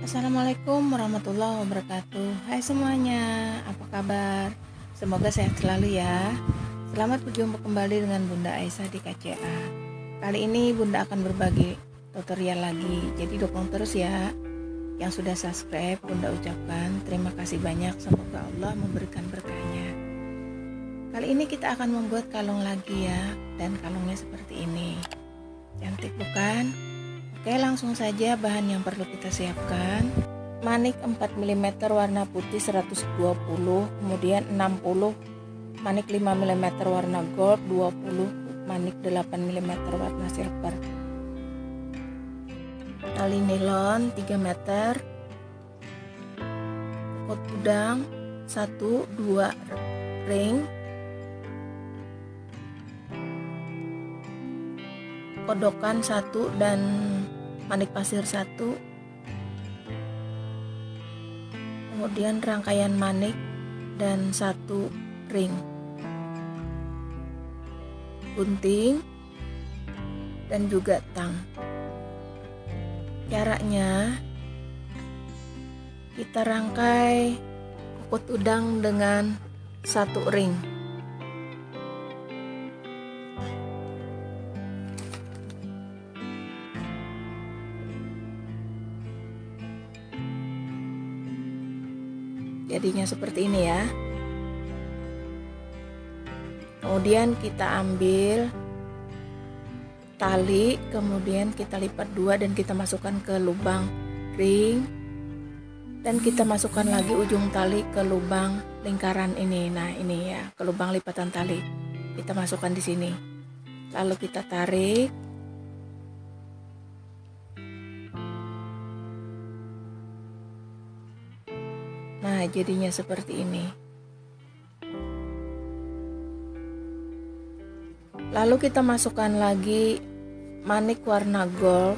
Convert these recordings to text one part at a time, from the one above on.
Assalamualaikum warahmatullahi wabarakatuh. Hai semuanya, apa kabar? Semoga sehat selalu ya. Selamat berjumpa kembali dengan Bunda Aisyah di KCA. Kali ini Bunda akan berbagi tutorial lagi, jadi dukung terus ya. Yang sudah subscribe, Bunda ucapkan terima kasih banyak, semoga Allah memberikan berkahnya. Kali ini kita akan membuat kalung lagi ya, dan kalungnya seperti ini. Cantik bukan? Oke, langsung saja bahan yang perlu kita siapkan. Manik 4 mm warna putih 120, kemudian 60 manik 5 mm warna gold, 20 manik 8 mm warna silver. Tali nilon 3 meter, kukut udang 1-2 ring, kodokan 1 dan manik pasir 1, kemudian rangkaian manik dan 1 ring, gunting dan juga tang. Caranya kita rangkai kukut udang dengan 1 ring. Jadinya seperti ini ya. Kemudian kita ambil tali, kemudian kita lipat 2 dan kita masukkan ke lubang ring, dan kita masukkan lagi ujung tali ke lubang lingkaran ini. Nah, ini ya, ke lubang lipatan tali. Kita masukkan di sini. Lalu kita tarik. Nah, jadinya seperti ini. Lalu kita masukkan lagi manik warna gold.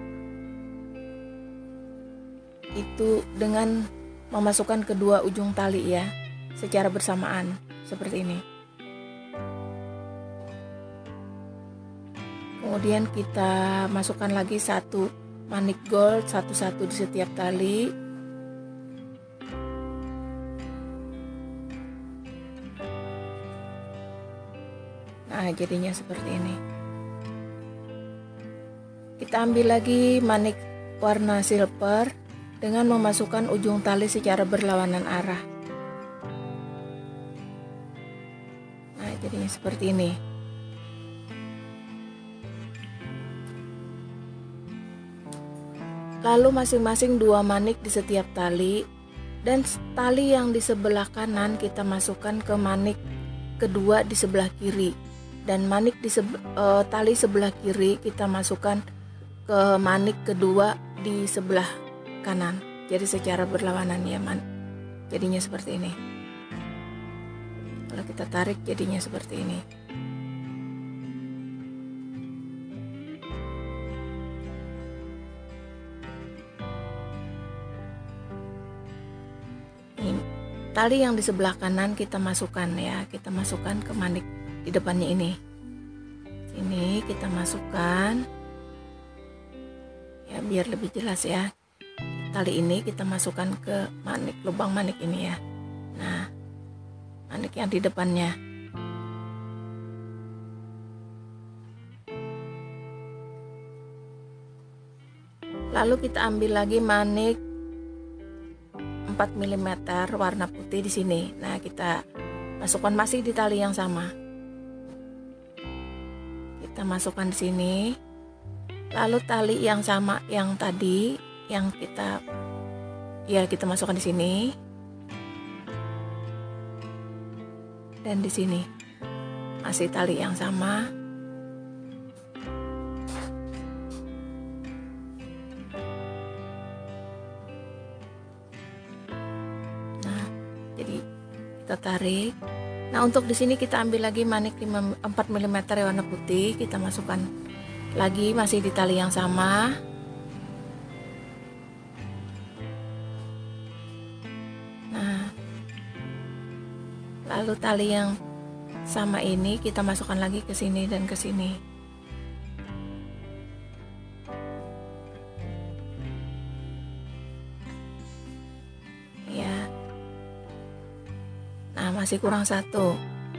Itu dengan memasukkan kedua ujung tali ya, secara bersamaan seperti ini. Kemudian kita masukkan lagi 1 manik gold satu-satu di setiap tali. Nah, jadinya seperti ini. Kita ambil lagi manik warna silver dengan memasukkan ujung tali secara berlawanan arah. Nah, jadinya seperti ini. Lalu masing-masing 2 manik di setiap tali, dan tali yang di sebelah kanan kita masukkan ke manik kedua di sebelah kiri. Dan manik di tali sebelah kiri kita masukkan ke manik kedua di sebelah kanan. Jadi secara berlawanan ya, jadinya seperti ini. Kalau kita tarik jadinya seperti ini. Ini tali yang di sebelah kanan kita masukkan ya, kita masukkan ke manik di depannya ini. Sini kita masukkan ya, biar lebih jelas ya. Tali ini kita masukkan ke manik, lubang manik ini ya. Nah, manik yang di depannya. Lalu kita ambil lagi manik 4 mm warna putih di sini. Nah, kita masukkan masih di tali yang sama. Kita masukkan di sini. Lalu tali yang sama yang tadi yang kita masukkan di sini. Dan di sini masih tali yang sama. Nah, jadi kita tarik. Nah, untuk di sini kita ambil lagi manik 4 mm warna putih, kita masukkan lagi masih di tali yang sama. Nah, lalu tali yang sama ini kita masukkan lagi ke sini dan ke sini. masih kurang 1.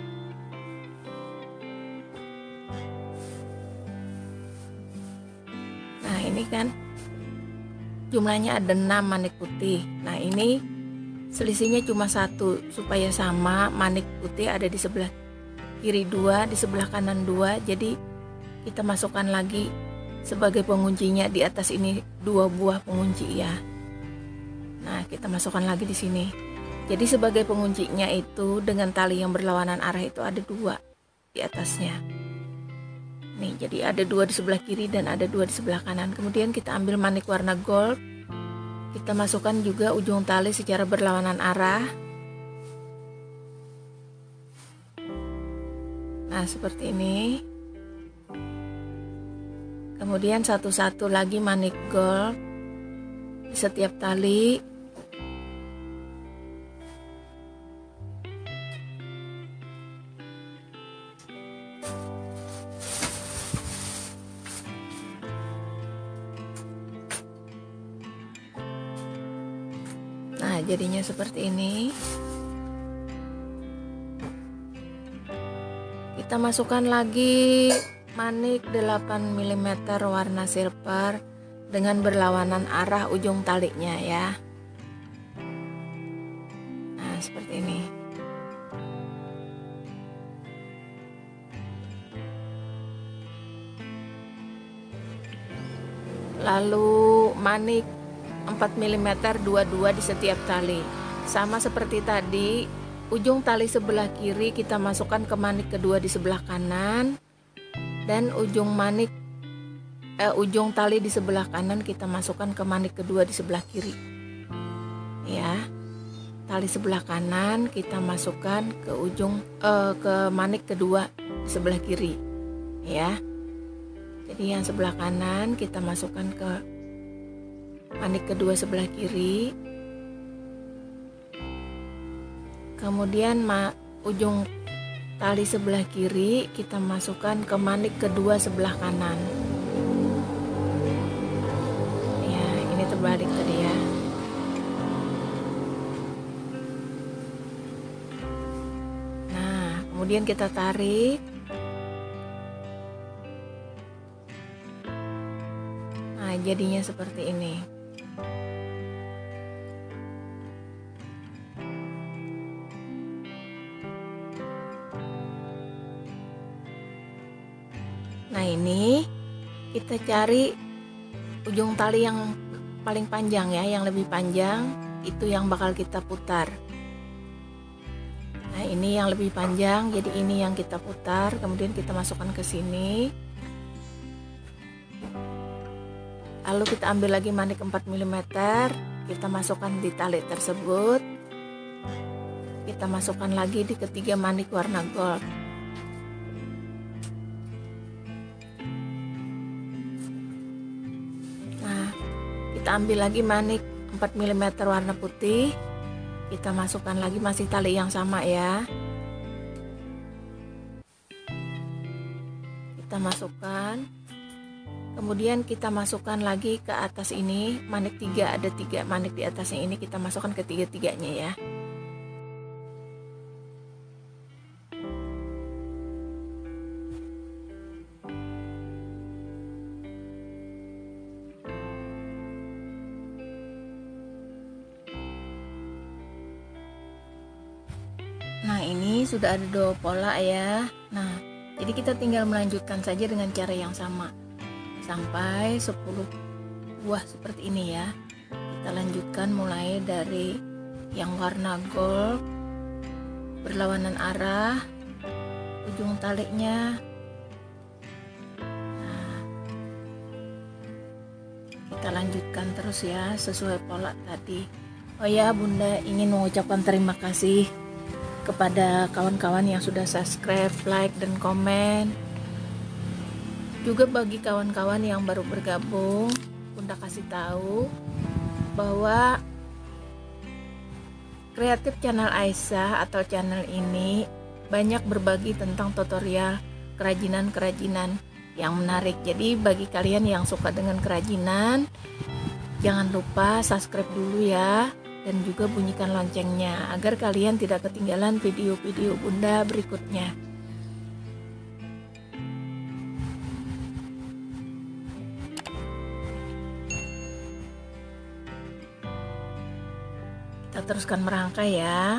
Nah, ini kan jumlahnya ada 6 manik putih. Nah, ini selisihnya cuma 1, supaya sama, manik putih ada di sebelah kiri 2, di sebelah kanan 2. Jadi kita masukkan lagi sebagai penguncinya di atas ini 2 buah pengunci ya. Nah, kita masukkan lagi di sini. Jadi sebagai penguncinya itu dengan tali yang berlawanan arah itu ada 2 di atasnya. Nih, jadi ada 2 di sebelah kiri dan ada 2 di sebelah kanan. Kemudian kita ambil manik warna gold. Kita masukkan juga ujung tali secara berlawanan arah. Nah, seperti ini. Kemudian satu-satu lagi manik gold di setiap tali. Nah, jadinya seperti ini. Kita masukkan lagi manik 8 mm warna silver dengan berlawanan arah ujung talinya ya. Nah, seperti ini. Lalu manik 4 mm dua-dua di setiap tali. Sama seperti tadi, ujung tali sebelah kiri kita masukkan ke manik kedua di sebelah kanan, dan ujung tali di sebelah kanan kita masukkan ke manik kedua di sebelah kiri. Ya. Tali sebelah kanan kita masukkan ke ke manik kedua di sebelah kiri. Ya. Jadi yang sebelah kanan kita masukkan ke manik kedua sebelah kiri. Kemudian ujung tali sebelah kiri kita masukkan ke manik kedua sebelah kanan. Ya, ini terbalik tadi ya. Nah, kemudian kita tarik. Nah, jadinya seperti ini. Nah, ini kita cari ujung tali yang paling panjang ya, yang lebih panjang itu yang bakal kita putar. Nah, ini yang lebih panjang, jadi ini yang kita putar, kemudian kita masukkan ke sini. Lalu kita ambil lagi manik 4 mm, kita masukkan di tali tersebut. Kita masukkan lagi di ketiga manik warna gold. Kita ambil lagi manik 4 mm warna putih. Kita masukkan lagi, masih tali yang sama ya. Kita masukkan. Kemudian kita masukkan lagi ke atas ini manik 3, ada 3 manik di atasnya ini kita masukkan ke tiga-tiganya ya. Nah, ini sudah ada 2 pola ya. Nah, jadi kita tinggal melanjutkan saja dengan cara yang sama sampai 10 buah seperti ini ya. Kita lanjutkan mulai dari yang warna gold berlawanan arah ujung talinya. Nah, kita lanjutkan terus ya sesuai pola tadi. Oh ya, Bunda ingin mengucapkan terima kasih kepada kawan-kawan yang sudah subscribe, like, dan komen. Juga bagi kawan-kawan yang baru bergabung, Bunda kasih tahu bahwa Kreatif Channel Aisyah atau channel ini banyak berbagi tentang tutorial kerajinan-kerajinan yang menarik. Jadi bagi kalian yang suka dengan kerajinan, jangan lupa subscribe dulu ya. dan juga bunyikan loncengnya agar kalian tidak ketinggalan video-video Bunda berikutnya. Kita teruskan merangkai ya.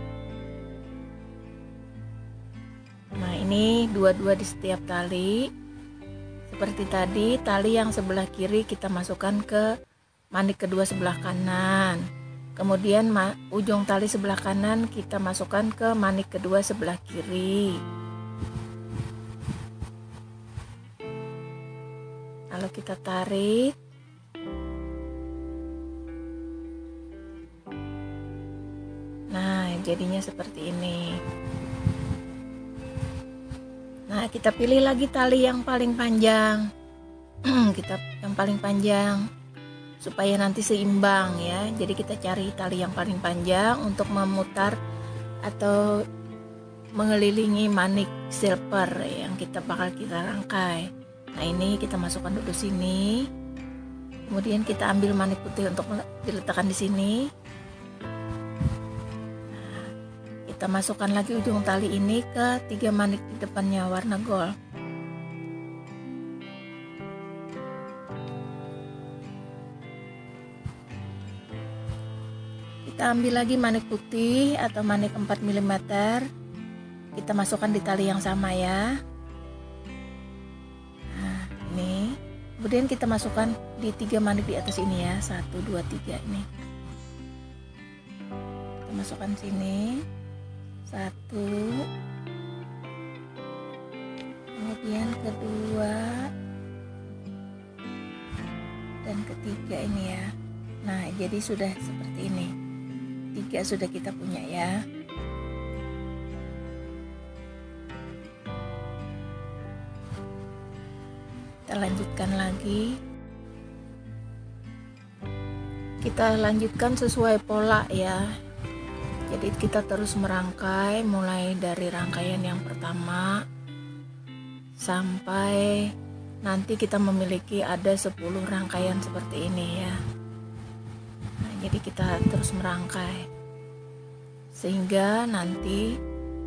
Nah, ini dua-dua di setiap tali. Seperti tadi, tali yang sebelah kiri kita masukkan ke manik kedua sebelah kanan. Kemudian ujung tali sebelah kanan kita masukkan ke manik kedua sebelah kiri. Lalu kita tarik. Nah, jadinya seperti ini. Nah, kita pilih lagi tali yang paling panjang. Kita yang paling panjang supaya nanti seimbang ya. Jadi kita cari tali yang paling panjang untuk memutar atau mengelilingi manik silver yang bakal kita rangkai. Nah, ini kita masukkan dulu sini. Kemudian kita ambil manik putih untuk diletakkan di sini. Kita masukkan lagi ujung tali ini ke 3 manik di depannya warna gold. Kita ambil lagi manik putih atau manik 4 mm. Kita masukkan di tali yang sama ya. Nah, ini. Kemudian kita masukkan di 3 manik di atas ini ya. 1, 2, 3 ini. Kita masukkan sini. 1, kemudian kedua dan ketiga ini ya. Nah, jadi sudah seperti ini. 3 sudah kita punya ya. Kita lanjutkan lagi. Kita lanjutkan sesuai pola ya. Jadi kita terus merangkai mulai dari rangkaian yang pertama sampai nanti kita memiliki ada 10 rangkaian seperti ini ya. Nah, jadi kita terus merangkai sehingga nanti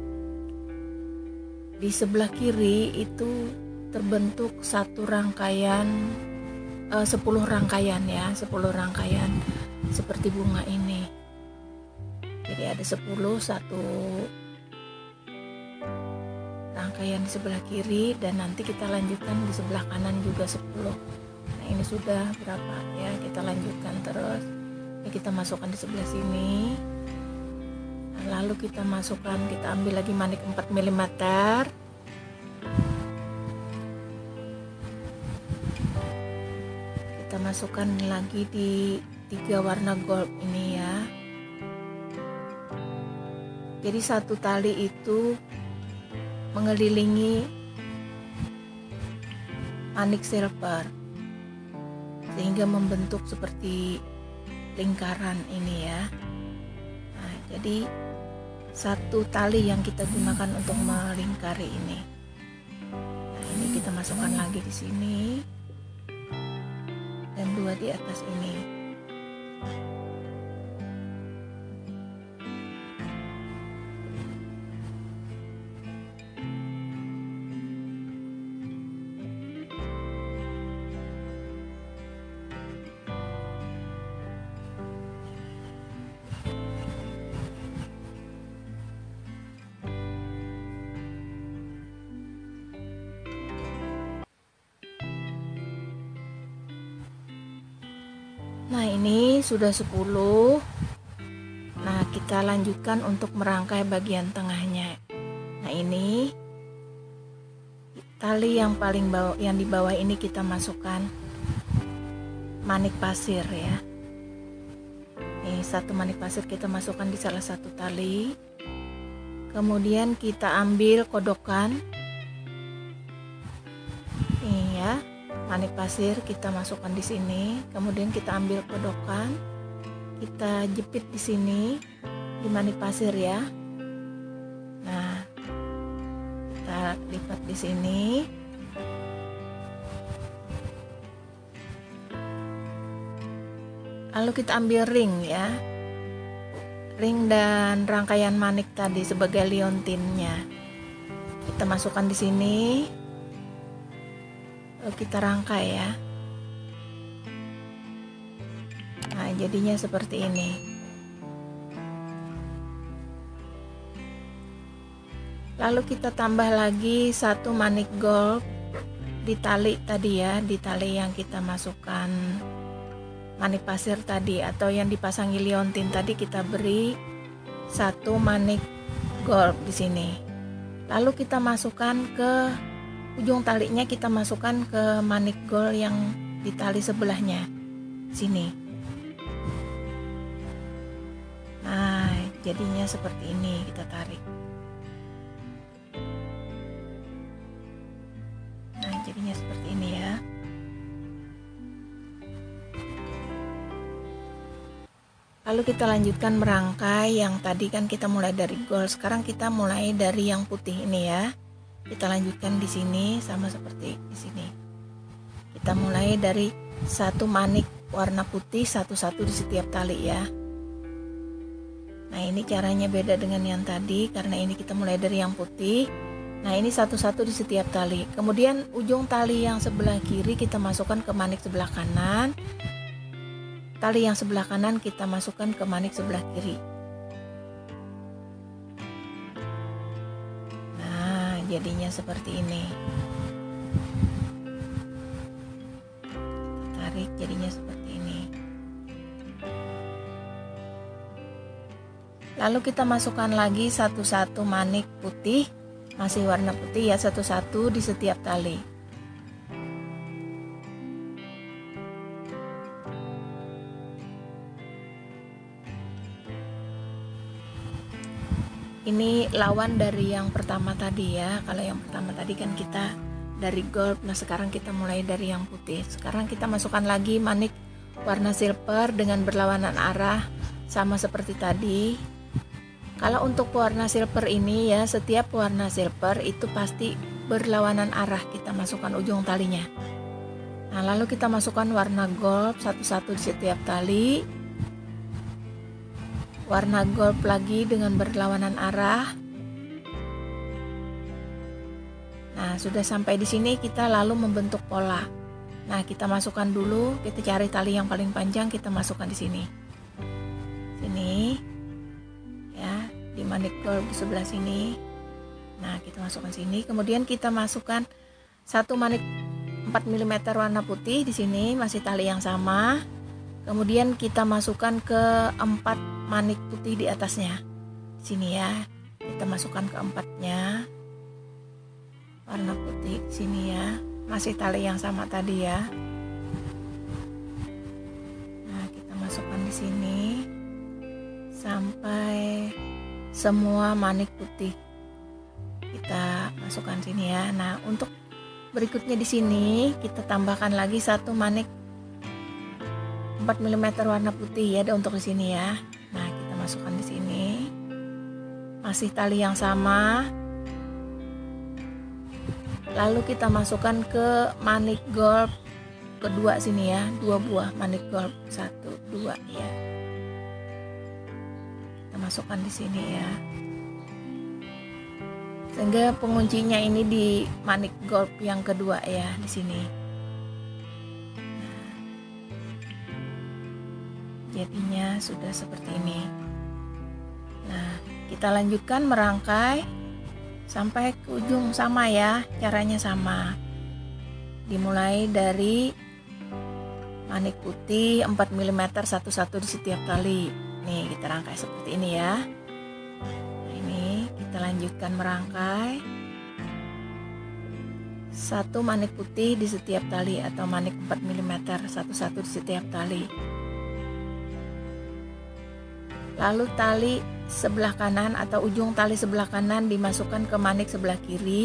di sebelah kiri itu terbentuk satu rangkaian 10 rangkaian ya, 10 rangkaian seperti bunga ini. Jadi ada 10, satu rangkaian di sebelah kiri dan nanti kita lanjutkan di sebelah kanan juga 10. Nah, ini sudah berapa ya, kita lanjutkan terus. Ini kita masukkan di sebelah sini. Nah, lalu kita masukkan, kita ambil lagi manik 4 mm. Kita masukkan lagi di 3 warna gold ini ya. Jadi satu tali itu mengelilingi manik silver sehingga membentuk seperti lingkaran ini ya. Nah, jadi satu tali yang kita gunakan untuk melingkari ini. Nah, ini kita masukkan lagi di sini dan 2 di atas ini. Nah, ini sudah 10. Nah, kita lanjutkan untuk merangkai bagian tengahnya. Nah, ini tali yang paling bawah, yang di bawah ini kita masukkan manik pasir ya. Nih, satu manik pasir kita masukkan di salah satu tali. Kemudian kita ambil kodokan. Nih ya. Manik pasir kita masukkan di sini, kemudian kita ambil kodokan, kita jepit di sini di manik pasir ya. Nah, kita lipat di sini. Lalu kita ambil ring ya. ring dan rangkaian manik tadi sebagai liontinnya. Kita masukkan di sini, lalu kita rangkai ya. Nah, jadinya seperti ini. Lalu kita tambah lagi satu manik gold di tali tadi ya, di tali yang kita masukkan manik pasir tadi atau yang dipasangi liontin tadi, kita beri satu manik gold di sini. Lalu kita masukkan ke ujung talinya, kita masukkan ke manik gold yang di tali sebelahnya sini. Nah, jadinya seperti ini, kita tarik. Nah, jadinya seperti ini ya. Lalu kita lanjutkan merangkai yang tadi kan kita mulai dari gold, sekarang kita mulai dari yang putih ini ya. Kita lanjutkan di sini sama seperti di sini. Kita mulai dari satu manik warna putih satu-satu di setiap tali ya. Nah, ini caranya beda dengan yang tadi karena ini kita mulai dari yang putih. Nah, ini satu-satu di setiap tali. Kemudian ujung tali yang sebelah kiri kita masukkan ke manik sebelah kanan. Tali yang sebelah kanan kita masukkan ke manik sebelah kiri. Nah, jadinya seperti ini. Kita tarik, jadinya seperti ini. Lalu kita masukkan lagi satu-satu manik putih, masih warna putih ya, satu-satu di setiap tali. Ini lawan dari yang pertama tadi ya. Kalau yang pertama tadi kan kita dari gold, nah sekarang kita mulai dari yang putih. Sekarang kita masukkan lagi manik warna silver dengan berlawanan arah sama seperti tadi. Kalau untuk warna silver ini ya, setiap warna silver itu pasti berlawanan arah, kita masukkan ujung talinya. Nah, lalu kita masukkan warna gold satu-satu di setiap tali. Warna gold lagi dengan berlawanan arah. Nah, sudah sampai di sini kita lalu membentuk pola. Nah, kita masukkan dulu, kita cari tali yang paling panjang, kita masukkan di sini. Sini. Ya, di manik gold di sebelah sini. Nah, kita masukkan sini. Kemudian kita masukkan satu manik 4 mm warna putih di sini, masih tali yang sama. Kemudian kita masukkan ke 4 manik putih di atasnya. Sini ya. Kita masukkan ke 4-nya. Warna putih sini ya. Masih tali yang sama tadi ya. Nah, kita masukkan di sini sampai semua manik putih. Kita masukkan sini ya. Nah, untuk berikutnya di sini kita tambahkan lagi satu manik 4 mm warna putih ya, untuk di sini ya. Nah, kita masukkan di sini. Masih tali yang sama. Lalu kita masukkan ke manik gold kedua sini ya, 2 buah manik gold, 1, 2 ya. Kita masukkan di sini ya. Sehingga penguncinya ini di manik gold yang kedua ya, di sini. Jadinya sudah seperti ini. Nah, kita lanjutkan merangkai sampai ke ujung sama ya, caranya sama. Dimulai dari manik putih 4 mm satu-satu di setiap tali. Nih, kita rangkai seperti ini ya. Nah, ini kita lanjutkan merangkai. Satu manik putih di setiap tali atau manik 4 mm satu-satu di setiap tali. Lalu tali sebelah kanan atau ujung tali sebelah kanan dimasukkan ke manik sebelah kiri.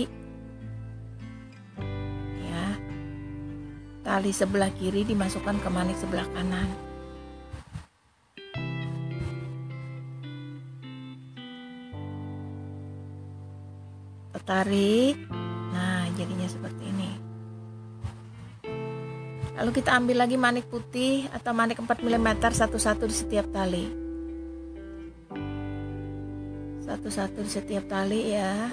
Ya. Tali sebelah kiri dimasukkan ke manik sebelah kanan. Tarik. Nah, jadinya seperti ini. Lalu kita ambil lagi manik putih atau manik 4 mm satu-satu di setiap tali. satu-satu di setiap tali ya.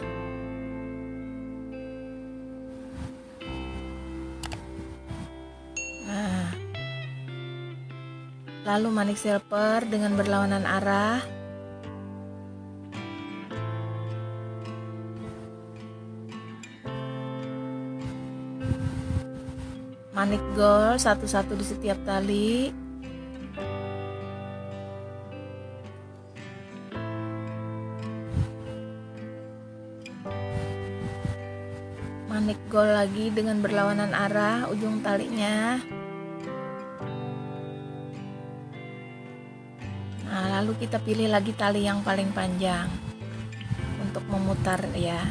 Nah, lalu manik silver dengan berlawanan arah. Manik gold satu-satu di setiap tali. Manik gold lagi dengan berlawanan arah ujung talinya. Nah, lalu kita pilih lagi tali yang paling panjang untuk memutar ya.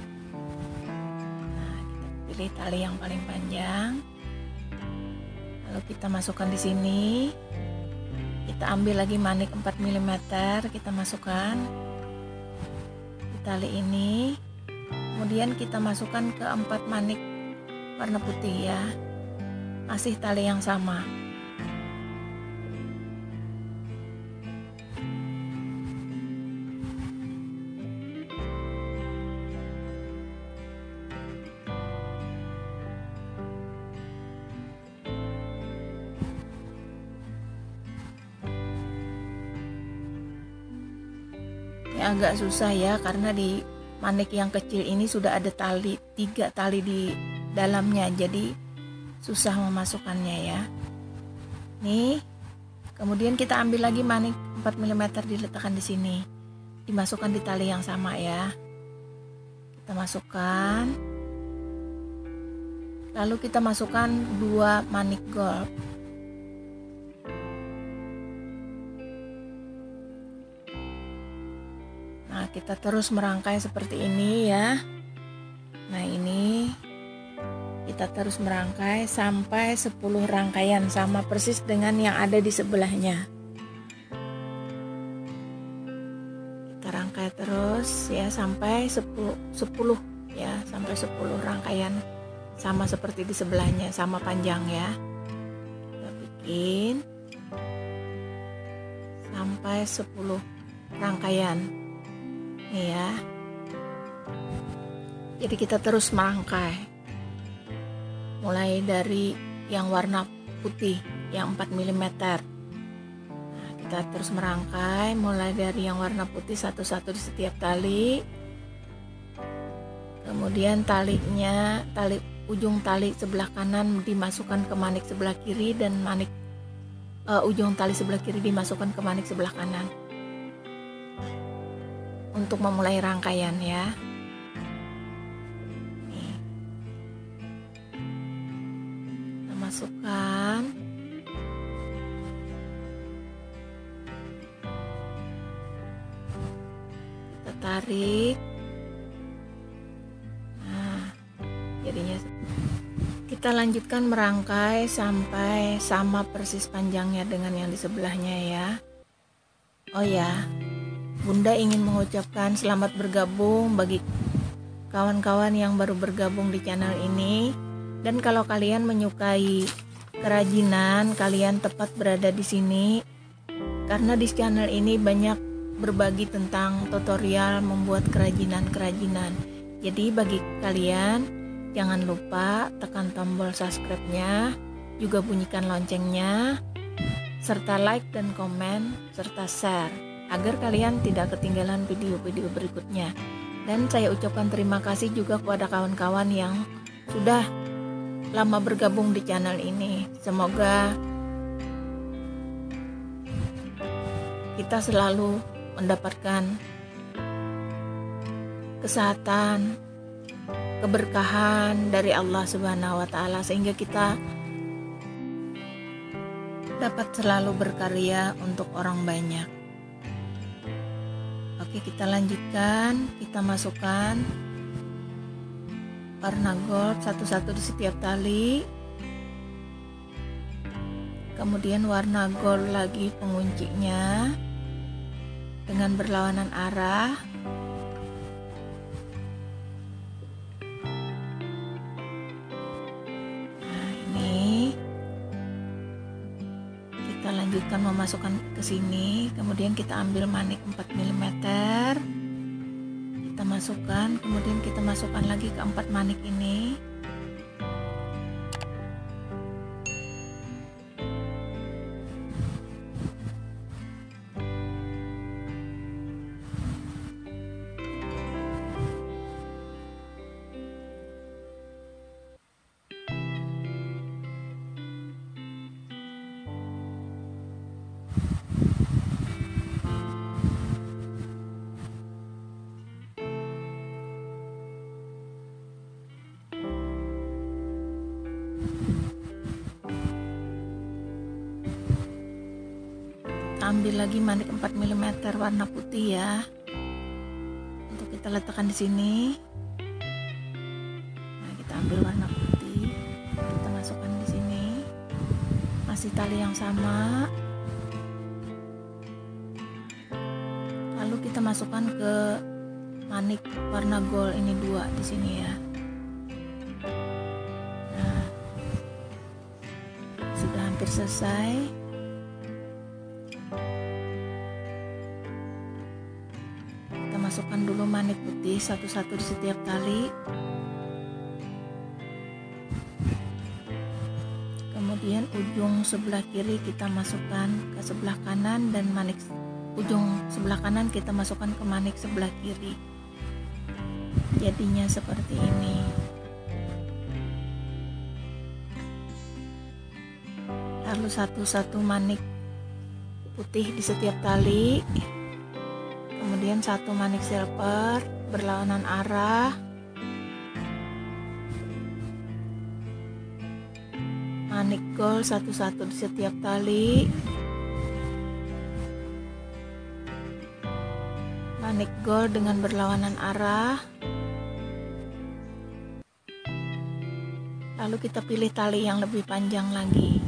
Nah, kita pilih tali yang paling panjang. Lalu kita masukkan di sini. Kita ambil lagi manik 4 mm, kita masukkan di tali ini. Kemudian kita masukkan ke 4 manik warna putih ya. Masih tali yang sama. Agak susah ya, karena di manik yang kecil ini sudah ada 3 tali di dalamnya, jadi susah memasukkannya ya. Nih, kemudian kita ambil lagi manik 4 mm, diletakkan di sini, dimasukkan di tali yang sama ya. Kita masukkan, lalu kita masukkan 2 manik gold. Nah, kita terus merangkai seperti ini ya. Nah, ini kita terus merangkai sampai 10 rangkaian, sama persis dengan yang ada di sebelahnya. Kita rangkai terus ya sampai 10 ya, sampai 10 rangkaian, sama seperti di sebelahnya, sama panjang ya. Kita bikin sampai 10 rangkaian. Nih ya. Jadi kita terus merangkai. Mulai dari yang warna putih yang 4 mm. Nah, kita terus merangkai mulai dari yang warna putih satu-satu di setiap tali. Kemudian ujung tali sebelah kanan dimasukkan ke manik sebelah kiri, dan ujung tali sebelah kiri dimasukkan ke manik sebelah kanan. Untuk memulai rangkaian ya. Nih. Kita masukkan. Kita tarik. Nah, jadinya kita lanjutkan merangkai sampai sama persis panjangnya dengan yang di sebelahnya ya. Oh ya, Bunda ingin mengucapkan selamat bergabung bagi kawan-kawan yang baru bergabung di channel ini. Dan kalau kalian menyukai kerajinan, kalian tepat berada di sini. Karena di channel ini banyak berbagi tentang tutorial membuat kerajinan-kerajinan. Jadi bagi kalian, jangan lupa tekan tombol subscribe-nya, juga bunyikan loncengnya, serta like dan komen, serta share, agar kalian tidak ketinggalan video-video berikutnya. Dan saya ucapkan terima kasih juga kepada kawan-kawan yang sudah lama bergabung di channel ini. Semoga kita selalu mendapatkan kesehatan, keberkahan dari Allah Subhanahu wa Ta'ala, sehingga kita dapat selalu berkarya untuk orang banyak. Oke, kita lanjutkan. Kita masukkan warna gold satu-satu di setiap tali. Kemudian warna gold lagi penguncinya dengan berlawanan arah. Nah, ini kita lanjutkan memasukkan ke sini. Kemudian kita ambil manik 4 mm, kita masukkan, kemudian kita masukkan lagi ke 4 manik ini. Ambil lagi manik 4 mm warna putih ya, untuk kita letakkan di sini. Nah, kita ambil warna putih, kita masukkan di sini, masih tali yang sama. Lalu kita masukkan ke manik warna gold ini 2 di sini ya. Nah, sudah hampir selesai. Masukkan dulu manik putih satu-satu di setiap tali. Kemudian ujung sebelah kiri kita masukkan ke sebelah kanan, dan manik ujung sebelah kanan kita masukkan ke manik sebelah kiri. Jadinya seperti ini. Lalu satu-satu manik putih di setiap tali. Kemudian 1 manik silver berlawanan arah, manik gold satu-satu di setiap tali, manik gold dengan berlawanan arah. Lalu kita pilih tali yang lebih panjang lagi.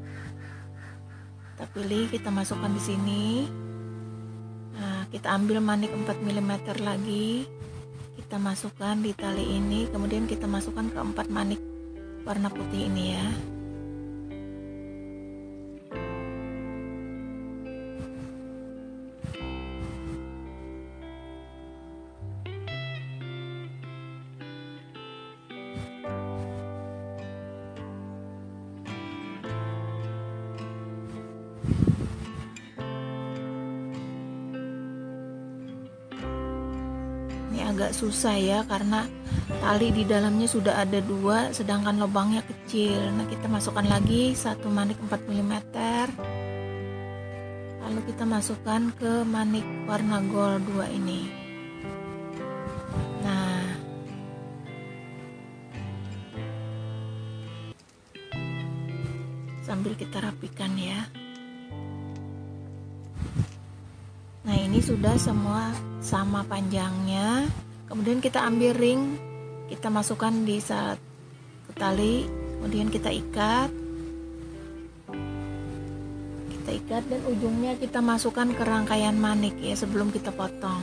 Kita pilih, kita masukkan di sini. Nah, kita ambil manik 4 mm lagi, kita masukkan di tali ini, kemudian kita masukkan ke 4 manik warna putih ini ya. Agak susah ya, karena tali di dalamnya sudah ada 2 sedangkan lubangnya kecil. Nah, kita masukkan lagi 1 manik 4 mm, lalu kita masukkan ke manik warna gold 2 ini. Nah, sambil kita rapikan ya. Nah, ini sudah semua sama panjangnya. Kemudian kita ambil ring, kita masukkan di saat ke tali, kemudian kita ikat. Dan ujungnya kita masukkan ke rangkaian manik ya, sebelum kita potong.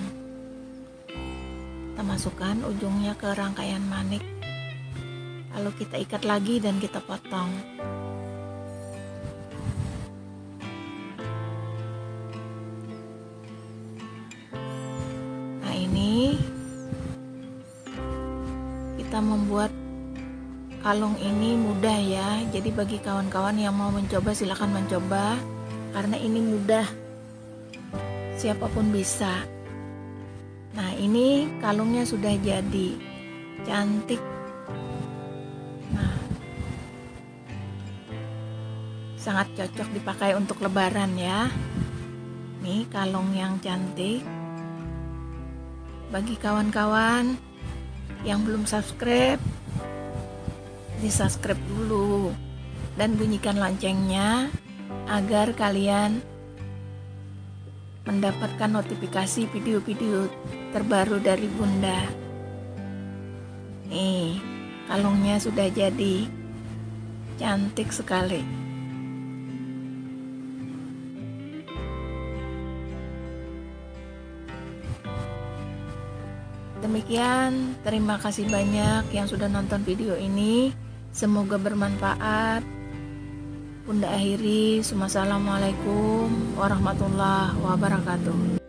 Kita masukkan ujungnya ke rangkaian manik, lalu kita ikat lagi dan kita potong. Nah, ini kita membuat kalung ini mudah ya. Jadi bagi kawan-kawan yang mau mencoba, silahkan mencoba, karena ini mudah, siapapun bisa. Nah, ini kalungnya sudah jadi, cantik. Nah, sangat cocok dipakai untuk lebaran ya. Nih kalung yang cantik. Bagi kawan-kawan yang belum subscribe, di subscribe dulu dan bunyikan loncengnya agar kalian mendapatkan notifikasi video-video terbaru dari Bunda. Nih, kalungnya sudah jadi, cantik sekali. Demikian, terima kasih banyak yang sudah nonton video ini. Semoga bermanfaat. Bunda akhiri, Assalamualaikum warahmatullahi wabarakatuh.